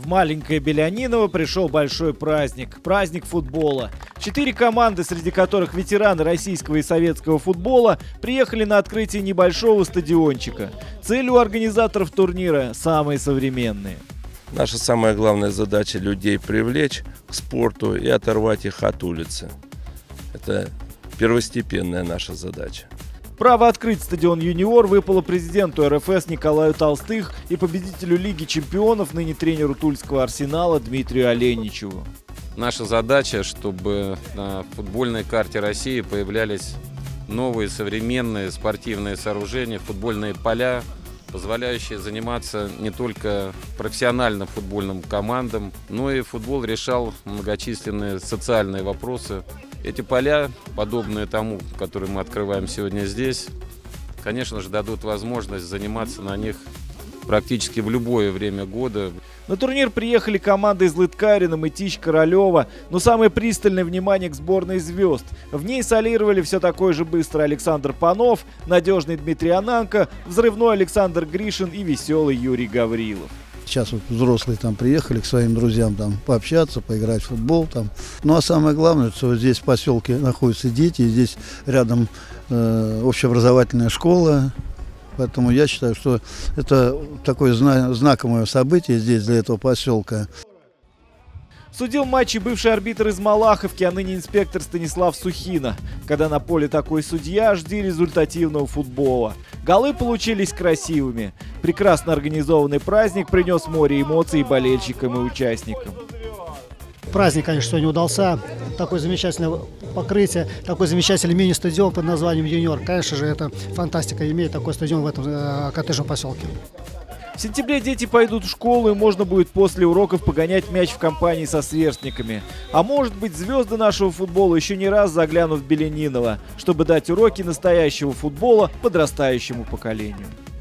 В маленькое Беляниново пришел большой праздник. Праздник футбола. 4 команды, среди которых ветераны российского и советского футбола, приехали на открытие небольшого стадиончика. Цель у организаторов турнира – самые современные. Наша самая главная задача – людей привлечь к спорту и оторвать их от улицы. Это первостепенная наша задача. Право открыть стадион «Юниор» выпало президенту РФС Николаю Толстых и победителю Лиги чемпионов, ныне тренеру тульского «Арсенала» Дмитрию Оленичеву. Наша задача, чтобы на футбольной карте России появлялись новые современные спортивные сооружения, футбольные поля, позволяющие заниматься не только профессиональным футбольным командам, но и футбол решал многочисленные социальные вопросы. Эти поля, подобные тому, который мы открываем сегодня здесь, конечно же, дадут возможность заниматься на них практически в любое время года. На турнир приехали команды из Лыткарина, Мытищ, Королева, но самое пристальное внимание к сборной звезд. В ней солировали все такой же быстрый Александр Панов, надежный Дмитрий Ананко, взрывной Александр Гришин и веселый Юрий Гаврилов. Сейчас вот взрослые там приехали к своим друзьям там пообщаться, поиграть в футбол там. Ну а самое главное, что здесь в поселке находятся дети, здесь рядом общеобразовательная школа. Поэтому я считаю, что это такое знаковое событие здесь для этого поселка. Судил матчи бывший арбитр из Малаховки, а ныне инспектор Станислав Сухина. Когда на поле такой судья, жди результативного футбола. Голы получились красивыми. Прекрасно организованный праздник принес море эмоций болельщикам и участникам. Праздник, конечно, сегодня удался. Такое замечательное покрытие, такой замечательный мини-стадион под названием «Юниор». Конечно же, это фантастика, иметь такой стадион в этом коттеджном поселке. В сентябре дети пойдут в школу, и можно будет после уроков погонять мяч в компании со сверстниками. А может быть, звезды нашего футбола еще не раз заглянут в Беляниново, чтобы дать уроки настоящего футбола подрастающему поколению.